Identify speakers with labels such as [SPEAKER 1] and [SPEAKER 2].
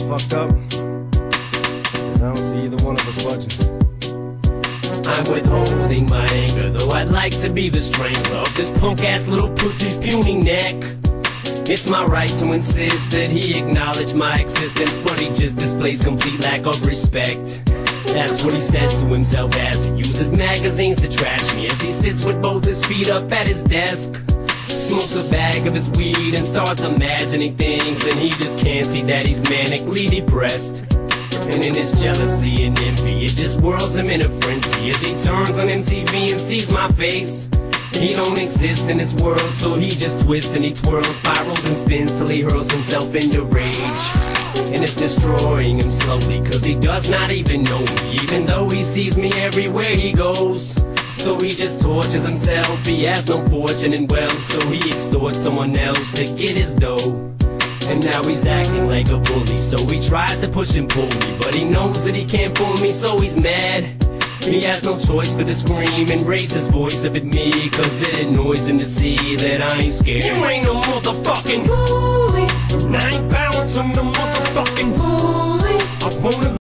[SPEAKER 1] fucked up, 'cause I don't see either one of us budging.
[SPEAKER 2] I'm withholding my anger, though I'd like to be the strangler of this punk-ass little pussy's puny neck. It's my right to insist that he acknowledge my existence, but he just displays complete lack of respect. That's what he says to himself as he uses magazines to trash me, as he sits with both his feet up at his desk, smokes a bag of his weed and starts imagining things, and he just can't see that he's manically depressed. And in his jealousy and envy, it just whirls him in a frenzy as he turns on MTV and sees my face. He don't exist in this world, so he just twists and he twirls, spirals and spins till he hurls himself into rage. And it's destroying him slowly, 'cause he does not even know me, even though he sees me everywhere he goes. So he just tortures himself, he has no fortune and wealth, so he extorts someone else to get his dough. And now he's acting like a bully, so he tries to push and pull me, but he knows that he can't fool me, so he's mad. He has no choice but to scream and raise his voice up at me, 'cause it annoys him to see that I ain't scared. You ain't no motherfucking bully, and I ain't bouncing the motherfucking